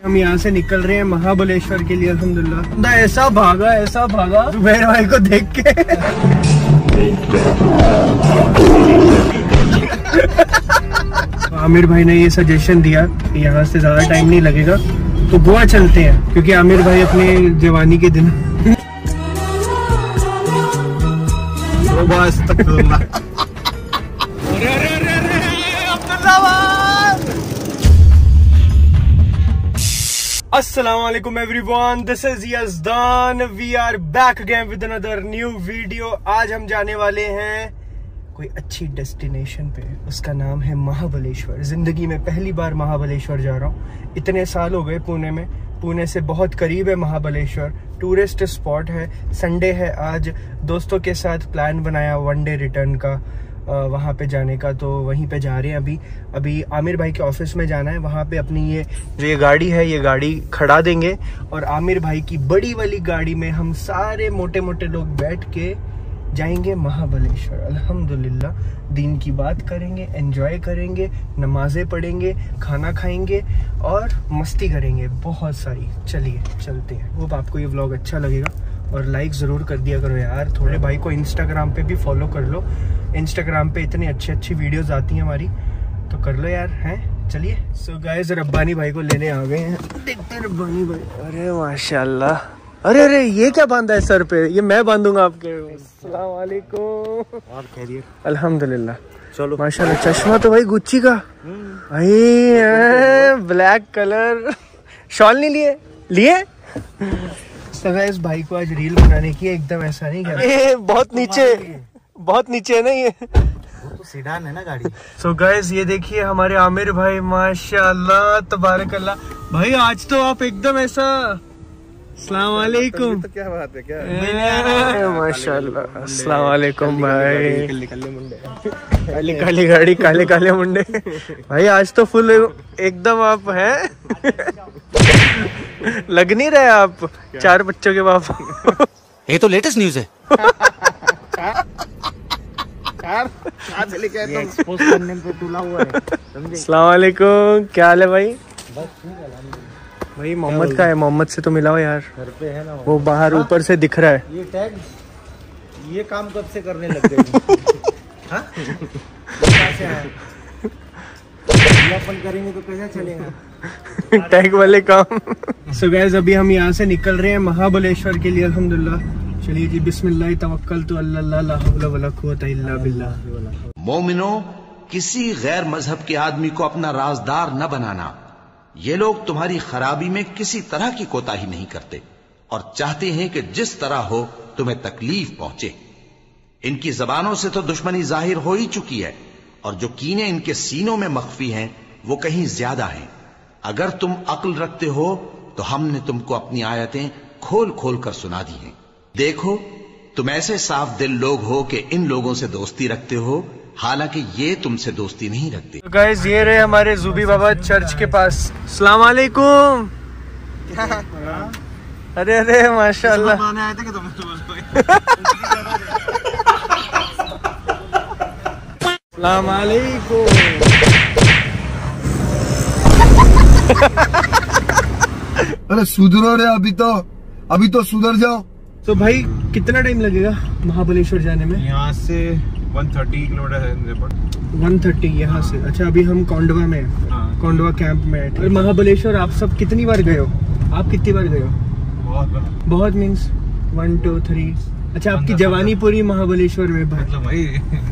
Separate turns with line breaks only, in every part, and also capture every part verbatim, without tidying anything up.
हम यहाँ से निकल रहे हैं महाबलेश्वर के लिए। अल्हम्दुलिल्लाह ऐसा भागा ऐसा भागा मेरे भाई को देख के। आमिर भाई ने ये सजेशन दिया कि यहाँ से ज्यादा टाइम नहीं लगेगा तो गोवा चलते हैं, क्योंकि आमिर भाई अपने जवानी के दिन अस्सलामुअलैकुम everyone, this is Yazdan. We are back again with another new video. आज हम जाने वाले हैं कोई अच्छी डेस्टिनेशन पे, उसका नाम है महाबलेश्वर। जिंदगी में पहली बार महाबलेश्वर जा रहा हूँ। इतने साल हो गए पुणे में, पुणे से बहुत करीब है महाबलेश्वर। टूरिस्ट स्पॉट है। संडे है आज, दोस्तों के साथ प्लान बनाया वन डे रिटर्न का, वहाँ पे जाने का, तो वहीं पे जा रहे हैं। अभी अभी आमिर भाई के ऑफिस में जाना है। वहाँ पे अपनी ये जो ये गाड़ी है ये गाड़ी खड़ा देंगे और आमिर भाई की बड़ी वाली गाड़ी में हम सारे मोटे मोटे लोग बैठ के जाएंगे महाबलेश्वर। अल्हम्दुलिल्लाह दीन की बात करेंगे, एंजॉय करेंगे, नमाजें पढ़ेंगे, खाना खाएंगे और मस्ती करेंगे बहुत सारी। चलिए चलते हैं। वो आपको ये व्लॉग अच्छा लगेगा और लाइक ज़रूर कर दिया करो यार। थोड़े भाई को इंस्टाग्राम पे भी फॉलो कर लो। इंस्टाग्राम पे इतनी अच्छी अच्छी वीडियोस आती हैं हमारी, तो कर लो यार, हैं। चलिए सो गाइस, रब्बानी भाई को लेने आ गए हैं। देखते रब्बानी भाई। अरे माशाल्लाह, अरे अरे ये क्या बांधा है सर पे? ये मैं बांधूंगा आपके। अस्सलाम वालेकुम। और खैरियत? अल्हम्दुलिल्लाह। चलो माशाल्लाह। चश्मा तो भाई गुच्ची का भाई, ब्लैक कलर। शॉल नहीं लिए? लिए इस भाई को आज रील बनाने की, एकदम ऐसा नहीं कर, बहुत नीचे बहुत नीचे है ना ये, वो तो सीडान है ना गाड़ी। सो so गाइस ये देखिए हमारे आमिर भाई, माशाल्लाह तबारकल्लाह। भाई आज तो आप एकदम ऐसा। अस्सलाम वालेकुम। तो क्या बात है, क्या माशाल्लाह। अस्सलाम वालेकुम भाई। काली काली गाड़ी, काले काले मुंडे। भाई आज तो फुल एकदम आप हैं। लग नहीं रहे आप क्या? चार बच्चों के बाप।
ये तो लेटेस्ट न्यूज है।
अस्सलाम वालेकुम, क्या हाल है भाई? भाई मोहम्मद का है, मोहम्मद से तो मिलाओ यार। घर पे है ना वो, बाहर ऊपर से दिख रहा है। ये टैग, ये काम कब से करने लग गए? हाँ? अपन करेंगे तो कैसे चलेगा टैग वाले काम। सो गाइस अभी हम यहाँ से निकल रहे हैं महाबलेश्वर के लिए। अल्हम्दुलिल्लाह। चलिए जी, बिस्मिल्लाह तवक्कलतु अल्लाह ला हौला वला कुव्वता इल्ला बिल्लाह।
मोमिनो, किसी गैर मजहब के आदमी को अपना राजदार न बनाना। ये लोग तुम्हारी खराबी में किसी तरह की कोताही नहीं करते और चाहते हैं कि जिस तरह हो तुम्हें तकलीफ पहुंचे। इनकी जबानों से तो दुश्मनी जाहिर हो ही चुकी है और जो कीने इनके सीनों में मख्फी हैं वो कहीं ज्यादा हैं। अगर तुम अक्ल रखते हो तो हमने तुमको अपनी आयतें खोल खोल कर सुना दी हैं। देखो, तुम ऐसे साफ दिल लोग हो कि इन लोगों से दोस्ती रखते हो, हालांकि ये तुमसे दोस्ती नहीं रखते।
तो गाइस ये रहे हमारे ज़ूबी बाबा चर्च के पास। अस्सलाम वालेकुम। अरे अरे माशाल्लाह। आए थे कि तुम अस्सलाम वालेकुम।
अरे सुधरो रे, अभी तो अभी तो सुधर जाओ।
तो भाई कितना टाइम लगेगा महाबलेश्वर जाने में?
यहाँ से एक सौ तीस किलोमीटर है।
एक सौ तीस यहाँ से। अच्छा अभी हम कोंडवा में हैं। हाँ। कोंडवा कैंप में है। और महाबलेश्वर आप सब कितनी बार गए हो? आप कितनी बार गए हो? बहुत बार। बहुत मीन्स वन टू थ्री। अच्छा आपकी जवानी पूरी महाबलेश्वर में भाई। मतलब भाई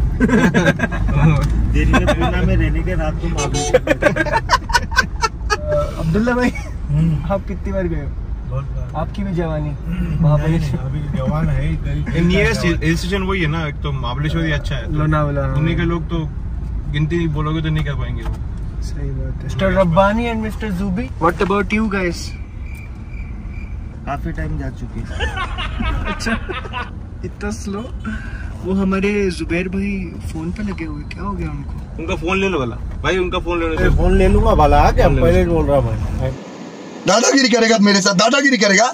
दिल्ली में, पूना में रहने के रात को
अब्दुल्ला भाई आप कितनी बार गए हो? आपकी भी जवानी महाबलेश्वर
अभी जवान है। नियरेस्ट हिल स्टेशन वही है ना, एक तो महाबलेश्वर ही अच्छा है।
लोनावाला।
पुणे के लोग तो गिनती नहीं बोलोगे तो नहीं कर पाएंगे वो।
सही बात है। Mister Rabbani and mister Zubi, what about you guys?
काफी टाइम जा चुके हैं।
अच्छा इतना स्लो? वो हमारे जुबैर भाई फोन पे लगे हुए, क्या हो गया उनको?
उनका फोन ले लो वाला भाई, उनका फोन ले लो।
फोन ले लूंगा वाला, क्या पहले बोल रहा भाई।
दादागिरी करेगा मेरे साथ, दादागिरी करेगा।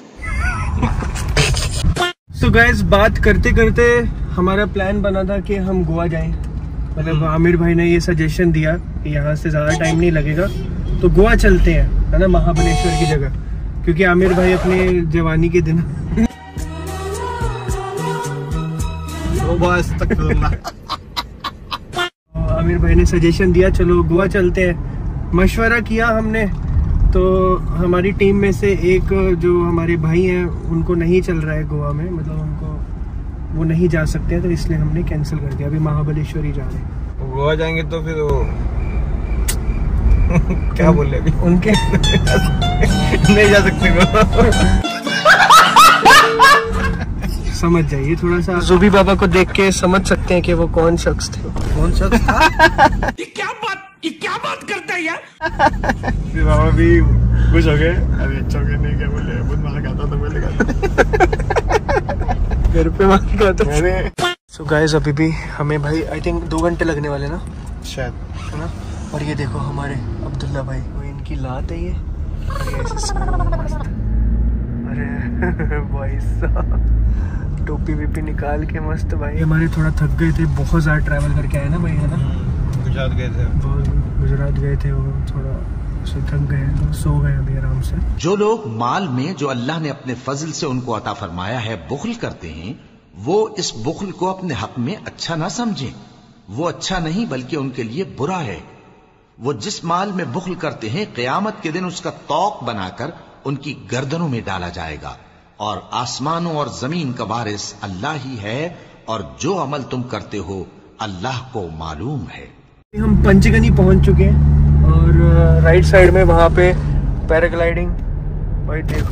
सो गाइस बात करते करते हमारा प्लान बना था कि हम गोवा जाएं। मतलब आमिर भाई ने ये सजेशन दिया कि यहाँ से ज़्यादा टाइम नहीं लगेगा तो गोवा चलते हैं, है ना, महाबलेश्वर की जगह, क्योंकि आमिर भाई अपने जवानी के दिन आमिर भाई ने सजेशन दिया चलो गोवा चलते हैं। मशवरा किया हमने, तो हमारी टीम में से एक जो हमारे भाई हैं उनको नहीं चल रहा है गोवा में, मतलब उनको वो नहीं जा सकते हैं, तो इसलिए हमने कैंसिल कर दिया। अभी महाबलेश्वर ही जा रहे हैं।
गोवा जाएंगे तो फिर वो क्या बोल रहे अभी
उनके
नहीं जा सकते गोवा।
समझ जाइए थोड़ा सा, जुबी बाबा को देख के समझ सकते हैं कि वो कौन शख्स थे।
कौन शख्स था?
ये क्या बात ये क्या बात करता है यार।
फिर बाबा भी खुश हो गए, अभी अच्छा हो गया, नहीं क्या बोले, बहुत मार खाता था पहले
घर पे मार खाता। सो गाइस अभी भी हमें भाई आई थिंक दो घंटे लगने वाले ना
शायद,
है ना। और ये देखो हमारे अब्दुल्ला भाई, वो इनकी लात है ये, ये ऐसे सो मस्त। अरे भाई साहब टोपी वीपी निकाल के मस्त भाई। हमारे थोड़ा थक गए थे, बहुत ज़्यादा ट्रैवल करके आए ना भाई, है ना।
गुजरात गए थे,
गुजरात गए थे, वो थोड़ा से थक गए, तो सो गए अभी आराम से।
जो लोग माल में जो अल्लाह ने अपने फजल से उनको अता फरमाया है बुख्ल करते हैं, वो इस बुख्ल को अपने हक में अच्छा ना समझें। वो अच्छा नहीं बल्कि उनके लिए बुरा है। वो जिस माल में बुख्ल करते हैं, क़यामत के दिन उसका तौक बनाकर उनकी गर्दनों में डाला जाएगा। और आसमानों और जमीन का वारिस अल्लाह ही है, और जो अमल तुम करते हो अल्लाह को मालूम है।
हम पंचगनी पहुंच चुके हैं, और राइट साइड में वहां पे पैराग्लाइडिंग, भाई देखो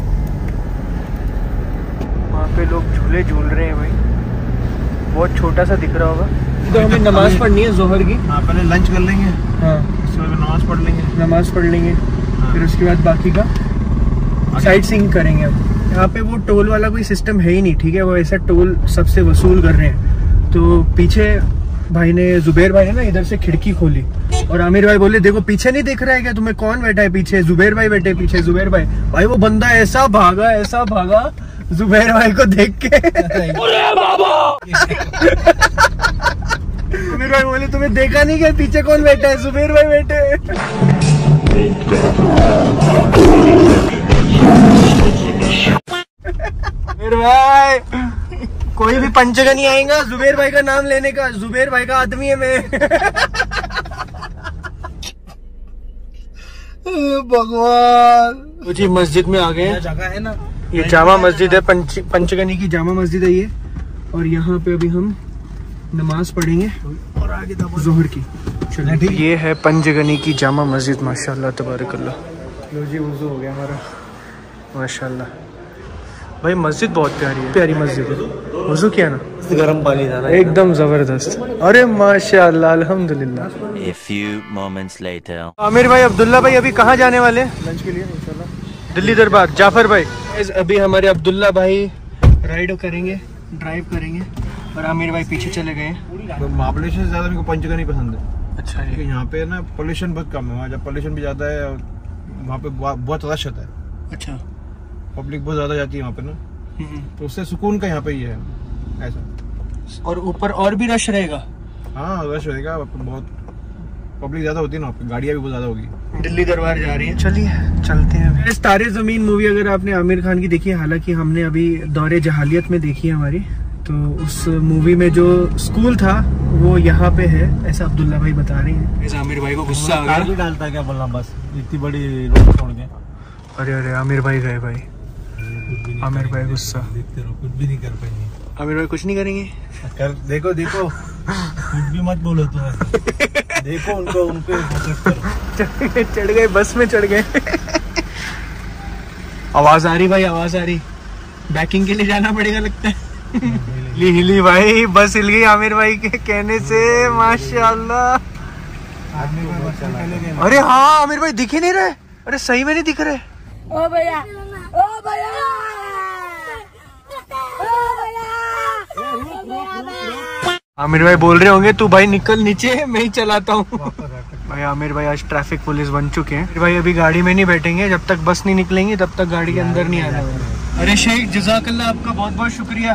वहां पे लोग झूले झूल रहे हैं भाई, बहुत छोटा सा दिख रहा होगा। तो हमें नमाज पढ़नी है जोहर की।
हाँ, पहले लंच कर लेंगे,
हाँ
उसके बाद नमाज पढ़ लेंगे,
नमाज पढ़ लेंगे,
हाँ।
फिर उसके बाद बाकी का साइट सीइंग करेंगे। अब यहाँ पे वो टोल वाला कोई सिस्टम है ही नहीं, ठीक है, वो ऐसा टोल सबसे वसूल कर रहे हैं। तो पीछे भाई ने, जुबैर भाई है ना, इधर से खिड़की खोली और आमिर भाई बोले देखो पीछे नहीं दिख रहा है क्या तुम्हें, कौन बैठा है पीछे? जुबैर भाई बैठे पीछे। जुबैर भाई भाई वो बंदा ऐसा भागा ऐसा भागा जुबैर भाई को देख के। अरे बाबा आमिर भाई बोले तुम्हें देखा नहीं क्या पीछे कौन बैठा है? जुबैर भाई बैठे। जुबैर भाई कोई भी पंचगनी आएगा जुबैर भाई का नाम लेने का, जुबैर भाई का आदमी है मैं।
भगवान
कुछ ही मस्जिद में आ गए,
जगह है ना,
ये जामा मस्जिद है, पंच, पंचगनी की जामा मस्जिद है ये। और यहाँ पे अभी हम नमाज पढ़ेंगे
और आगे
जोहर की। चलो ये है पंचगनी की जामा मस्जिद, माशाल्लाह तबारकल्लाह। लो जी वुज़ू हो गया हमारा, माशाल्लाह भाई। मस्जिद बहुत प्यारी है, प्यारी मस्जिद है। वुज़ू किया ना,
गर्म पानी था ना,
एकदम जबरदस्त। अरे माशाल्लाह अल्हम्दुलिल्लाह।
A few moments later.
Aamir भाई, अब्दुल्ला भाई अभी कहाँ जाने वाले हैं लंच के लिए? इंशाल्लाह दिल्ली दरबार। जाफर भाई, अभी हमारे अब्दुल्ला भाई राइड करेंगे, ड्राइव करेंगे, और आमिर भाई पीछे चले गए।
महाबलेश्वर से ज्यादा मेरे को पंचगनी पसंद है।
अच्छा है,
यहाँ पे ना पोल्यूशन बहुत कम है, वहाँ जब पोल्यूशन भी ज्यादा है और वहाँ पे बहुत रश होता है।
अच्छा,
पब्लिक बहुत ज्यादा जाती है वहाँ पे ना, तो उससे सुकून का यहाँ पे ही है ऐसा।
और ऊपर और भी रश रहेगा?
हाँ रश रहेगा, बहुत पब्लिक ज्यादा होती है ना, गाड़ियाँ भी बहुत ज्यादा होगी।
दिल्ली दरबार जा रही है, चलिए चलते हैं। तारे जमीन मूवी अगर आपने आमिर खान की देखी है, हालांकि हमने अभी दौरे जहालियत में देखी है हमारी, तो उस मूवी में जो स्कूल था वो यहाँ पे है, ऐसा अब्दुल्ला भाई बता रहे हैं। ऐसा आमिर भाई को गुस्सा आ गया,
भी डालता है क्या बोलना, बस इतनी बड़ी रोड छोड़ के।
अरे अरे आमिर भाई गए भाई, आमिर भाई गुस्सा,
देखते रहो, कुछ भी नहीं कर पाएंगे।
आमिर भाई कुछ नहीं करेंगे,
कर देखो देखो कुछ भी मत बोलो तुम, देखो उनको उनको
चढ़ गए, बस में चढ़ गए। आवाज आ रही भाई, आवाज आ रही, बैकिंग के लिए जाना पड़ेगा लगता है। हिली हिली भाई, बस हिल गई आमिर भाई के कहने से, माशाल्लाह। अरे हाँ आमिर भाई दिख ही नहीं रहे, अरे सही में नहीं दिख रहे।
ओ भैया, ओ भैया,
आमिर भाई बोल रहे होंगे तू भाई निकल नीचे, मैं ही चलाता हूँ। भाई आमिर भाई आज ट्रैफिक पुलिस बन चुके हैं। भाई अभी गाड़ी में नहीं बैठेंगे, जब तक बस नहीं निकलेंगी तब तक गाड़ी के अंदर नहीं आना। अरे शेख जज़ाकल्लाह, आपका बहुत बहुत शुक्रिया।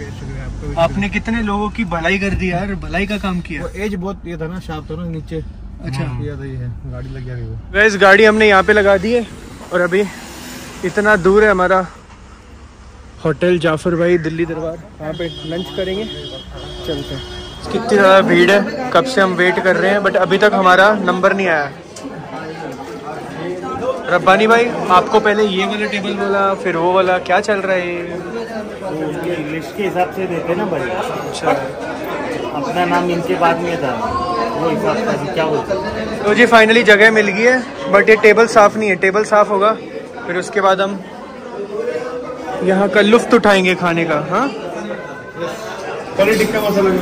आपने कितने लोगों की भलाई कर दी यार, भलाई का काम किया।
एज बहुत ये था ना, शार्प था ना नीचे,
अच्छा
ये तो ये है, गाड़ी लग गया वो।
वैसे गाड़ी हमने यहाँ पे लगा दी है और अभी इतना दूर है हमारा होटल जाफर भाई दिल्ली दरबार, वहाँ पे लंच करेंगे, चलते हैं। कितनी ज़्यादा भीड़ है, कब से हम वेट कर रहे हैं बट अभी तक हमारा नंबर नहीं आया। रब्बानी भाई आपको पहले ये वाला टेबल बोला फिर वो वाला, क्या चल रहा है ये?
इंग्लिश के हिसाब से देते ना भाई।
अच्छा
अपना नाम इनके बाद में था, वो हिसाब से क्या बोलते हैं।
तो जी फाइनली जगह मिल गई है बट ये टेबल साफ़ नहीं है, टेबल साफ़ होगा फिर उसके बाद हम यहाँ का लुफ्त उठाएंगे खाने का। हाँ
पनीर टिक्का मसाला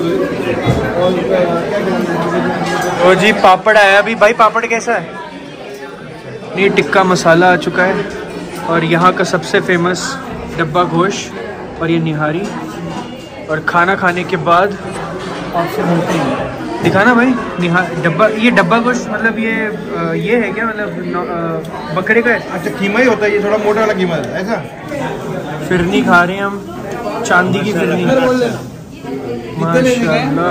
ओ जी पापड़ आया अभी भाई, पापड़ कैसा है? ये टिक्का मसाला आ चुका है और यहाँ का सबसे फेमस डब्बा गोश्त और ये निहारी। और खाना खाने के बाद दिखाना भाई निहा डब्बा, ये डब्बा गोश्त मतलब ये ये है क्या, मतलब बकरे का है?
अच्छा कीमा ही होता है ये, थोड़ा मोटा वाला कीमा है ऐसा।
फिरनी खा रहे हैं हम, चांदी की फिरनी माशाल्लाह।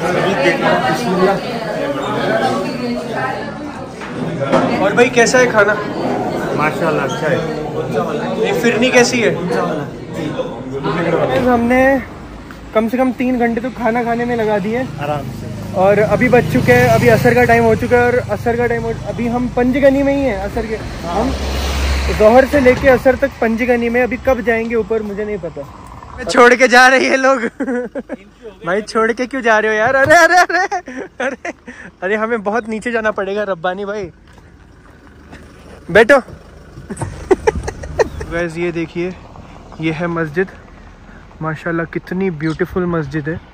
और भाई कैसा है खाना?
माशाल्लाह अच्छा है।
ये फिरनी कैसी है? हमने कम से कम तीन घंटे तो खाना खाने में लगा दिए
आराम से,
और अभी बच चुके हैं, अभी असर का टाइम हो चुका है और असर का टाइम अभी हम पंजगनी में ही हैं। असर के हम जोहर से लेके असर तक पंजगनी में, अभी कब जाएंगे ऊपर मुझे नहीं पता। छोड़ के जा रहे हैं लोग भाई छोड़ के क्यों जा रहे हो यार? अरे अरे अरे अरे अरे हमें बहुत नीचे जाना पड़ेगा रब्बानी भाई, बैठो। वैसे ये देखिए ये है मस्जिद, माशाल्लाह कितनी ब्यूटीफुल मस्जिद है।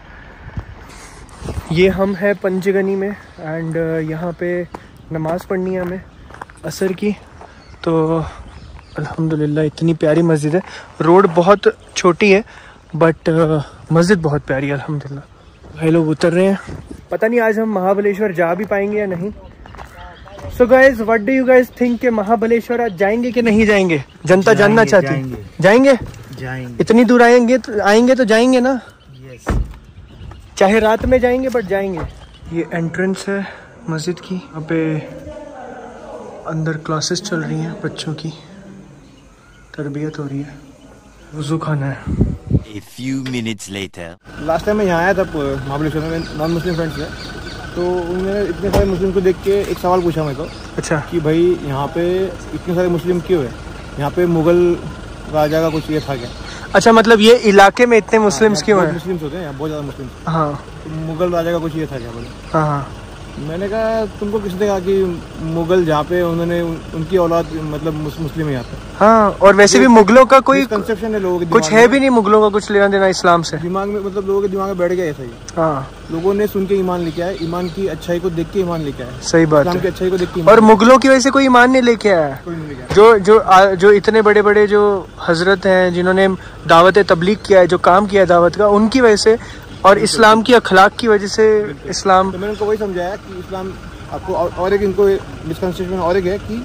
ये हम है पंजगनी में एंड यहाँ पे नमाज़ पढ़नी है हमें असर की, तो अल्हम्दुलिल्लाह इतनी प्यारी मस्जिद है। रोड बहुत छोटी है बट मस्जिद बहुत प्यारी है अल्हम्दुलिल्लाह। भाई लोग उतर रहे हैं, पता नहीं आज हम महाबलेश्वर जा भी पाएंगे या नहीं। So guys what do you guys think के महाबलेश्वर आज जाएंगे कि नहीं जाएंगे? जनता जानना चाहती है।
जाएंगे
जाएंगे,
जाएंगे।
इतनी दूर आएंगे तो आएंगे तो जाएंगे ना,
यस।
चाहे रात में जाएंगे बट जाएंगे। ये एंट्रेंस है मस्जिद की, यहाँ पे अंदर क्लासेस चल रही हैं, बच्चों की तरबियत हो रही है, वुज़ू खाना है।
A few minutes later.
Last time मैं यहाँ आया था महाबलेश्वर में, नॉन मुस्लिम फ्रेंड्स थे, तो उन्होंने इतने सारे मुस्लिम को देख के एक सवाल पूछा मेरे को। अच्छा कि भाई यहाँ पे इतने सारे मुस्लिम क्यों है? यहाँ पे मुगल राजा का कुछ ये था क्या?
अच्छा मतलब ये इलाके में इतने मुस्लिम्स क्यों हैं?
मुस्लिम्स होते हैं यहाँ बहुत ज़्यादा मुस्लिम।
हाँ
तो मुगल राजा का कुछ ये था क्या बोले?
हाँ हाँ।
मैंने कहा तुमको किसने कहा कि मुगल जहाँ पे उन्होंने उन, उनकी औलाद मतलब मुस, मुस्लिम ही आते हैं।
हाँ और वैसे भी मुगलों का कोई
कंसेप्शन है लोगों के
कुछ है भी नहीं, मुगलों का कुछ लेना देना इस्लाम से
दिमाग में, मतलब लोगों के दिमाग में बैठ गया ऐसा ही।
हाँ
लोगों ने सुन के ईमान लेके आए, ईमान की अच्छाई को देख के ईमान लेके आए।
सही बात
इस्लाम की
है।
अच्छाई को देख के।
और मुगलों की वजह से कोई ईमान नहीं लेके आया।
कोई नहीं लेके आया।
जो जो आ, जो इतने बड़े बड़े जो हजरत हैं जिन्होंने दावत तबलीग किया है, जो काम किया है दावत का, उनकी वजह से और इस्लाम की अखलाक की वजह से इस्लाम।
तो मैंने उनको वही समझाया कि इस्लाम आपको, और एक इनको मिसकंसेप्शन और एक है कि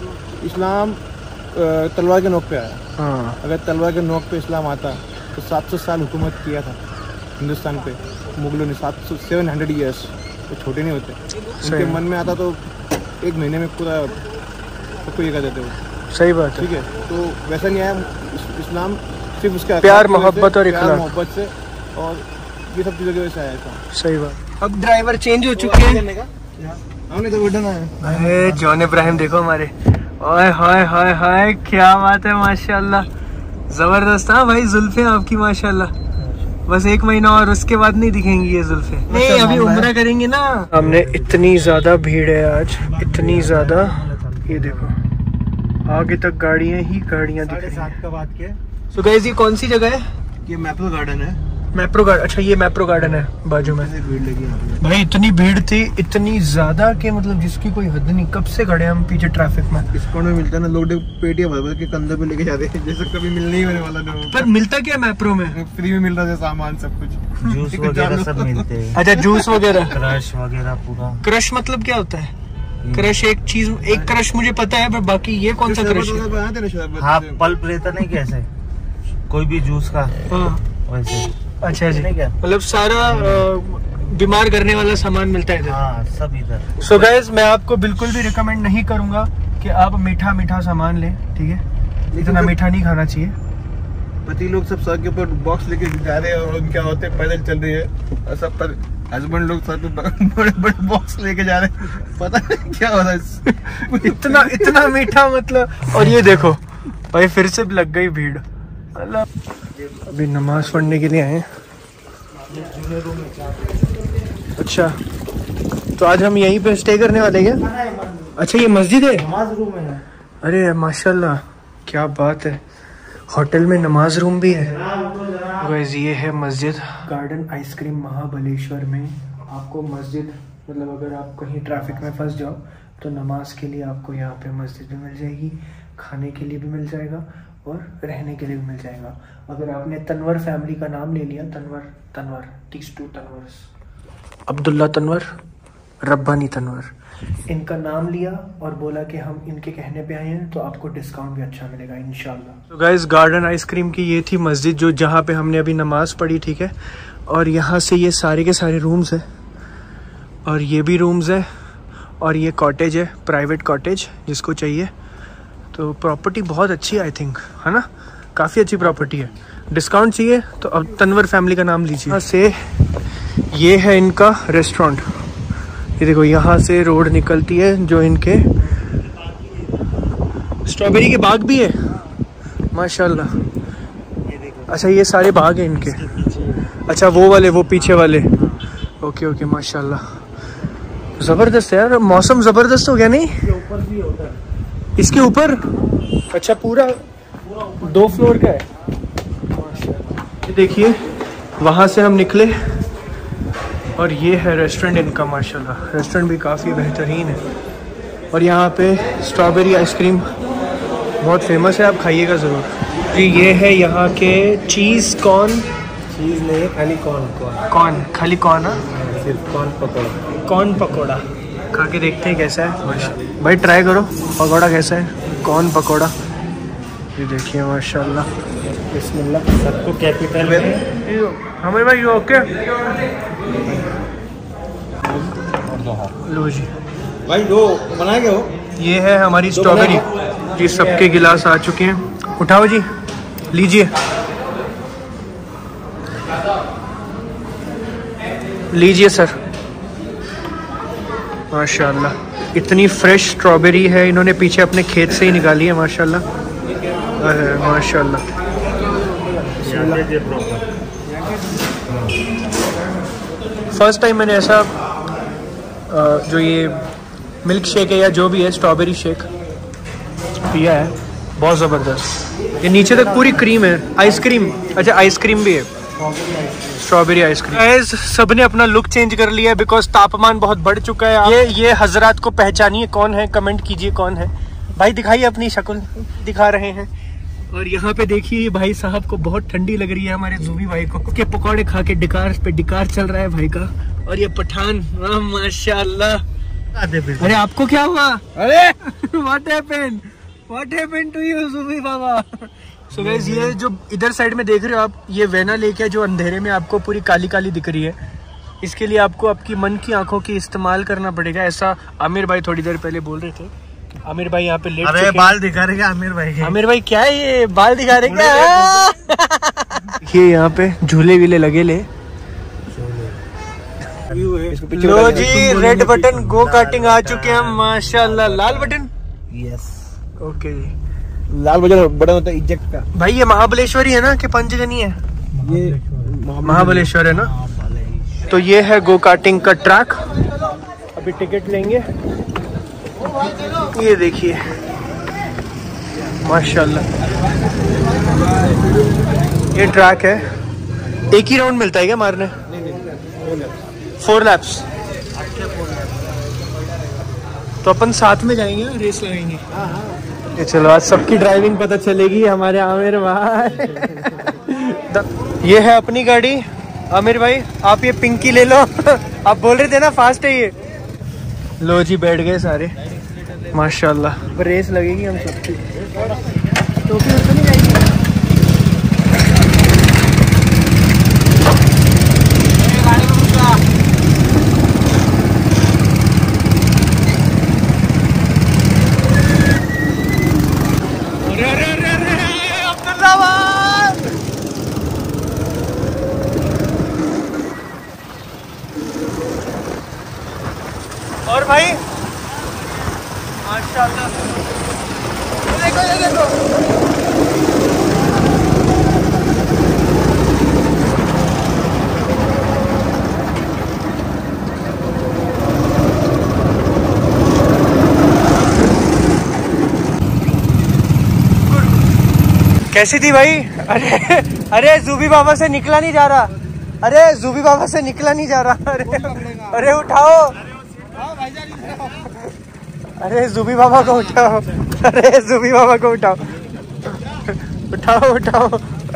इस्लाम तलवार के नोक पे आया।
हाँ
अगर तलवार के नोक पे इस्लाम आता तो सात सौ साल हुकूमत किया था हिंदुस्तान पे मुगलों ने, सात सौ सेवन हंड्रेड ईयर्स, तो छोटे नहीं होते। उनके मन में आता तो एक महीने में पूरा सबको ये कर देते वो।
सही बात है।
ठीक है, तो वैसा नहीं आया इस्लाम, सिर्फ उसका
प्यार मोहब्बत और
प्यार मोहब्बत से और ये सब चीज़ों की वजह से आया था।
सही बात। अब ड्राइवर चेंज हो चुके हैं।
हमने तो उड़ना है।
अरे जॉन इब्राहिम देखो हमारे, ओए हाय हाय हाय क्या बात है, माशाल्लाह जबरदस्त। हाँ भाई जुल्फे आपकी माशाल्लाह, बस एक महीना और उसके बाद नहीं दिखेंगी ये जुल्फे। नहीं अभी उम्रा करेंगे ना। हमने इतनी ज्यादा भीड़ है आज, इतनी ज्यादा, ये देखो आगे तक गाड़ियां ही गाड़ियां दिख रही हैं।
का बात किया।
सो गाइस ये कौन सी जगह है?
ये मैप्रो गार्डन है।
मैप्रो गार्डन, अच्छा ये मैप्रो गार्डन है बाजू में।
भीड़ लगी है
भाई इतनी भीड़ थी, इतनी ज्यादा कि मतलब जिसकी कोई हद नहीं। कब से खड़े हम पीछे ट्रैफिक में।
इस कोने में मिलता है ना, लोग पेटियां भर भर के कंधे पे लेके जाते हैं, जैसे कभी मिलने ही होने वाला नहीं।
पर मिलता क्या मैप्रो में?
फ्री में मिल रहा है सामान सब कुछ,
जूस वगैरह सब मिलते हैं।
अच्छा जूस वगैरह,
क्रश वगैरह पूरा।
क्रश मतलब क्या होता है? क्रश एक चीज, एक क्रश मुझे पता है पर बाकी ये कौन सा क्रश है?
हाँ पल्प रहता नहीं कैसे, कोई भी जूस का
हाँ
वैसे।
अच्छा जी, मतलब सारा बीमार करने वाला सामान मिलता है इधर।
हाँ सब इधर।
सो गाइस मैं आपको बिल्कुल भी रिकमेंड नहीं करूंगा कि आप मीठा मीठा सामान लें, ठीक है, इतना मीठा नहीं खाना चाहिए।
पति लोग सब सर के ऊपर बॉक्स लेके जा रहे हैं और उनके औरतें पैदल चल रही है और सब पर हस्बैंड लोग सर पे बड़े बड़े बॉक्स लेके जा रहे हैं, पता नहीं क्या हो रहा है।
इतना इतना मीठा मतलब। और ये देखो भाई फिर से लग गई भीड़, मतलब अभी नमाज पढ़ने के लिए आए। अच्छा तो आज हम यहीं पे स्टे करने वाले क्या? अच्छा ये मस्जिद है,
नमाज रूम है।
अरे माशाल्लाह क्या बात है, होटल में नमाज रूम भी है। गाइस ये है मस्जिद गार्डन आइसक्रीम महाबलेश्वर में। आपको मस्जिद मतलब अगर आप कहीं ट्रैफिक में फंस जाओ तो नमाज के लिए आपको यहाँ पे मस्जिद भी मिल जाएगी, खाने के लिए भी मिल जाएगा और रहने के लिए भी मिल जाएगा। अगर आपने तनवर फैमिली का नाम ले लिया, तनवर तनवर तीस टू तनवर, अब्दुल्ला तनवर, रब्बानी तनवर, इनका नाम लिया और बोला कि हम इनके कहने पे आए हैं तो आपको डिस्काउंट भी अच्छा मिलेगा इंशाल्लाह। तो गाइस गार्डन आइसक्रीम की ये थी मस्जिद जो जहाँ पे हमने अभी नमाज पढ़ी, ठीक है। और यहाँ से ये सारे के सारे रूम्स हैं और ये भी रूम्स है और ये कॉटेज है, प्राइवेट कॉटेज जिसको चाहिए। तो प्रॉपर्टी बहुत अच्छी है आई थिंक, है ना, काफ़ी अच्छी प्रॉपर्टी है। डिस्काउंट चाहिए तो अब तनवर फैमिली का नाम लीजिए। यहाँ से ये है इनका रेस्टोरेंट, ये देखो यहाँ से रोड निकलती है जो इनके स्ट्रॉबेरी के बाग भी है माशाल्लाह। अच्छा ये सारे बाग हैं इनके, अच्छा वो वाले वो पीछे वाले, ओके ओके माशाल्लाह ज़बरदस्त है यार, मौसम ज़बरदस्त हो गया नहीं?
ऊपर भी होता है
इसके ऊपर, अच्छा पूरा दो फ्लोर का है माशाल्लाह। ये देखिए वहाँ से हम निकले और ये है रेस्टोरेंट इनका माशाल्लाह। रेस्टोरेंट भी काफ़ी बेहतरीन है और यहाँ पे स्ट्रॉबेरी आइसक्रीम बहुत फेमस है, आप खाइएगा ज़रूर जी। ये है यहाँ के चीज़ कॉर्न,
चीज नहीं खाली कॉर्न कॉर्न
कॉर्न खाली कॉर्न है,
सिर्फ कॉर्न पकौड़ा।
कॉर्न पकौड़ा खा के देखते हैं कैसा है माशाल्लाह। भाई ट्राई करो पकौड़ा कैसा है, कॉर्न पकौड़ा। ये देखिए माशाल्लाह, बिस्मिल्लाह।
सबको कैपिटल में
हमें भाई ओके लो जी
भाई दो बना के हो।
ये है हमारी स्ट्रॉबेरी जी, सबके गिलास आ चुके हैं, उठाओ जी लीजिए लीजिए सर माशाल्लाह। इतनी फ्रेश स्ट्रॉबेरी है, इन्होंने पीछे अपने खेत से ही निकाली है माशाल्लाह माशाल्लाह। फर्स्ट टाइम मैंने ऐसा जो ये मिल्क शेक है या जो भी है स्ट्रॉबेरी शेक पिया है, बहुत ज़बरदस्त। ये नीचे तक पूरी क्रीम है, आइसक्रीम, अच्छा आइसक्रीम भी है, स्ट्रॉबेरी आइसक्रीम। गाइस सबने अपना लुक चेंज कर लिया है बिकॉज तापमान बहुत बढ़ चुका है। ये ये हजरात को पहचानिए कौन है, कमेंट कीजिए कौन है भाई, दिखाइए अपनी शक्ल, दिखा रहे हैं। और यहाँ पे देखिए भाई साहब को बहुत ठंडी लग रही है, हमारे जूबी भाई को के पकौड़े खा के डिकार पे डिकार चल रहा है भाई का। और ये पठान माशाल्लाह। अरे आपको क्या हुआ? अरे what happened what happened to you Zubi बाबा? सो गाइस ये जो इधर साइड में देख रहे हो आप, ये वेना लेक है जो अंधेरे में आपको पूरी काली काली दिख रही है। इसके लिए आपको आपकी मन की आंखों की इस्तेमाल करना पड़ेगा, ऐसा आमिर भाई थोड़ी देर पहले बोल रहे थे। आमिर भाई यहाँ पे लेट
अरे बाल दिखा रहे क्या आमिर भाई के?
आमिर भाई क्या है ये बाल दिखा रहे क्या? देखिए यहाँ पे झूले वीले लगे ले। लो जी रेड बटन गो कार्टिंग आ चुके हैं माशाल्लाह। लाल बटन
यस
ओके जी।
लाल बटन बटन होता है इजेक्ट का।
भाई ये महाबलेश्वर ही है ना कि पंचगनी है?
ये
महाबलेश्वर है ना। तो ये है गो कार्टिंग का ट्रैक, अभी टिकट लेंगे। ये देखिए माशाल्लाह ये ट्रैक है, एक ही राउंड मिलता है क्या मारने? Four laps. तो अपन साथ में जाएंगे, रेस लगाएंगे। ये चलो आज सबकी ड्राइविंग पता चलेगी हमारे आमिर भाई। ये है अपनी गाड़ी। आमिर भाई आप ये पिंकी ले लो। आप बोल रहे थे ना फास्ट है ये। लो जी बैठ गए सारे माशाल्लाह। रेस लगेगी हम सबकी। तो फिर तो नहीं जाएगी। अरे अरे अरे अरे अब्दुल्ला भाई, और भाई माशाल्लाह, देखो ये देखो, कैसी थी भाई? अरे अरे जूबी बाबा से निकला नहीं जा रहा, अरे जूबी बाबा से निकला नहीं जा रहा, अरे अरे उठाओ, अरे जूबी बाबा को उठाओ, अरे जूबी बाबा को उठाओ, उठाओ उठाओ।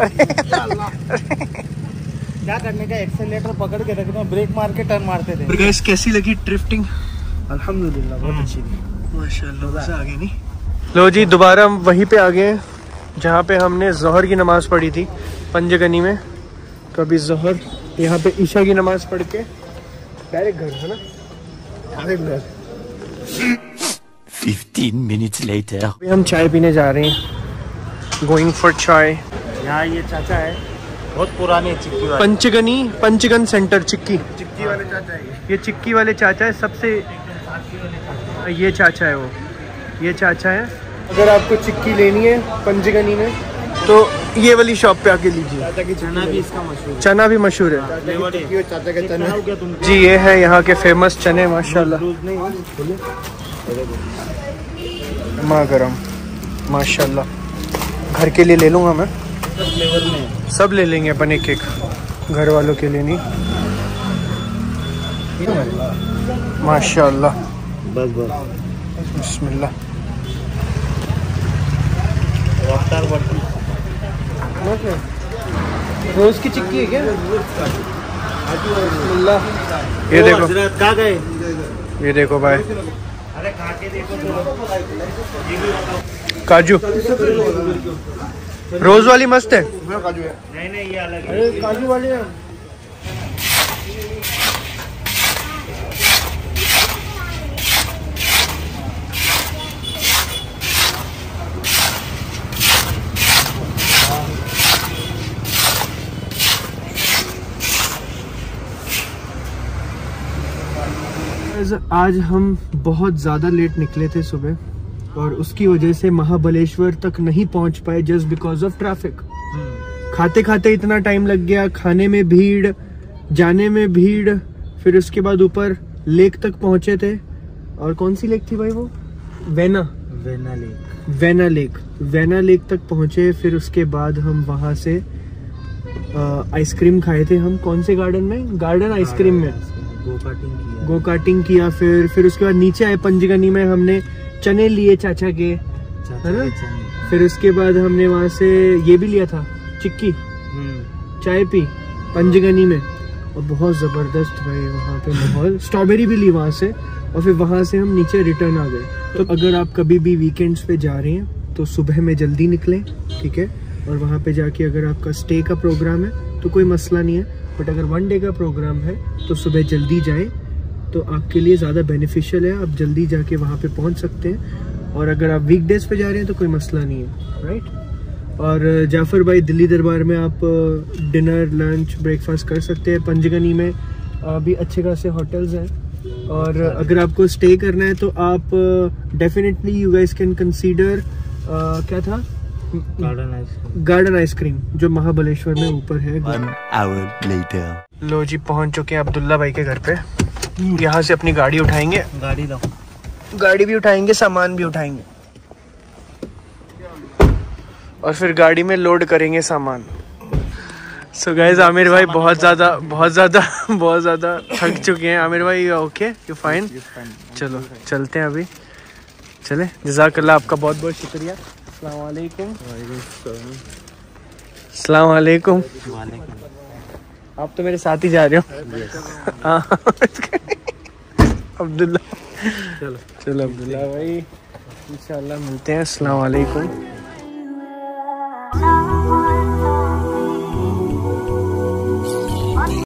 क्या करने का, एक्सेलेरेटर पकड़ के रखना, ब्रेक मार के टर्न मारते थे।
गाइस कैसी लगी ड्रिफ्टिंग?
अल्हम्दुलिल्लाह बहुत अच्छी थी
माशाल्लाह, मजा आ गया नहीं? लो जी दोबारा हम वहीं पे आ गए हैं जहाँ पे हमने जोहर की नमाज पढ़ी थी पंजगनी में। तो अभी जोहर, यहाँ पे ईशा की नमाज पढ़ के डायरेक्ट घर है ना, डायरेक्ट घर।
Fifteen minutes later.
अभी हम चाय पीने जा रहे हैं, गोइंग फॉर चाय।
यहाँ ये चाचा है, बहुत पुराने चिक्की वाले,
पंचगनी पंचगन सेंटर चिक्की,
चिक्की वाले चाचा है।
ये चिक्की वाले चाचा है सबसे, ये चाचा है वो, ये चाचा है। अगर आपको चिक्की लेनी है पंचगनी में तो ये वाली शॉप पे आके लीजिए।
चाचा की चना भी इसका मशहूर,
चना भी मशहूर है
चाचा के चना
जी। ये है यहाँ के फेमस चने माशाल्लाह, माँ गरम माशाल्लाह। घर के लिए ले लूँगा मैं, सब ले लेंगे अपन एक एक, घर वालों के लिए नहीं। माशाल्लाह,
बस बस
बिस्मिल्लाह। रोज की चिक्की है क्या? ये देखो,
कहाँ गए?
ये देखो भाई,
अरे खा के देखो तो।
काजू रोज वाली मस्त है।
नहीं नहीं ये अलग है,
अरे काजू वाली है। आज हम बहुत ज़्यादा लेट निकले थे सुबह और उसकी वजह से महाबलेश्वर तक नहीं पहुंच पाए जस्ट बिकॉज ऑफ ट्रैफिक। खाते खाते इतना टाइम लग गया, खाने में भीड़, जाने में भीड़, फिर उसके बाद ऊपर लेक तक पहुंचे थे। और कौन सी लेक थी भाई वो? Venna
Venna lake
Venna lake Venna lake तक पहुंचे। फिर उसके बाद हम वहां से आइसक्रीम खाए थे। हम कौन से गार्डन में? गार्डन आइसक्रीम में
गो कार्टिंग किया
गो कार्टिंग किया फिर फिर उसके बाद नीचे आए पंचगनी में, हमने चने लिए चाचा के, है ना। फिर उसके बाद हमने वहाँ से ये भी लिया था चिक्की, चाय पी पंचगनी में, और बहुत ज़बरदस्त भाई वहाँ पे माहौल। स्ट्रॉबेरी भी ली वहाँ से, और फिर वहाँ से हम नीचे रिटर्न आ गए। तो अगर आप कभी भी वीकेंड्स पे जा रहे हैं तो सुबह में जल्दी निकलें, ठीक है। और वहाँ पे जाके अगर आपका स्टे का प्रोग्राम है तो कोई मसला नहीं है, बट अगर वन डे का प्रोग्राम है तो सुबह जल्दी जाएं, तो आपके लिए ज़्यादा बेनिफिशियल है। आप जल्दी जाके वहाँ पे पहुँच सकते हैं। और अगर आप वीकडेज़ पे जा रहे हैं तो कोई मसला नहीं है, राइट। और जाफ़र भाई दिल्ली दरबार में आप डिनर, लंच, ब्रेकफास्ट कर सकते हैं। पंचगनी में भी अच्छे खासे होटल्स हैं, और अगर आपको स्टे करना है तो आप definitely you guys can consider क्या था,
गार्डन आइसक्रीम
गार्डन आइसक्रीम जो महाबलेश्वर में ऊपर है।
One hour later.
लो जी पहुंच चुके हैं अब्दुल्ला भाई के घर पे। यहाँ से अपनी गाड़ी उठाएंगे,
गाड़ी लो,
गाड़ी भी उठाएंगे, सामान भी उठाएंगे, और फिर गाड़ी में लोड करेंगे सामान। सो गाइस आमिर भाई बहुत ज़्यादा बहुत ज़्यादा बहुत ज़्यादा थक चुके हैं। आमिर भाई ओके, यू फाइन? चलो चलते हैं अभी, चले। जज़ाकल्लाह, आपका बहुत बहुत शुक्रिया। अस्सलाम वालेकुम। अस्सलाम वालेकुम। आप तो मेरे साथ ही जा रहे हो। अब्दुल्ला, चलो चलो अब्दुल्ला भाई, इंशाल्लाह मिलते हैं। अस्सलाम वालेकुम।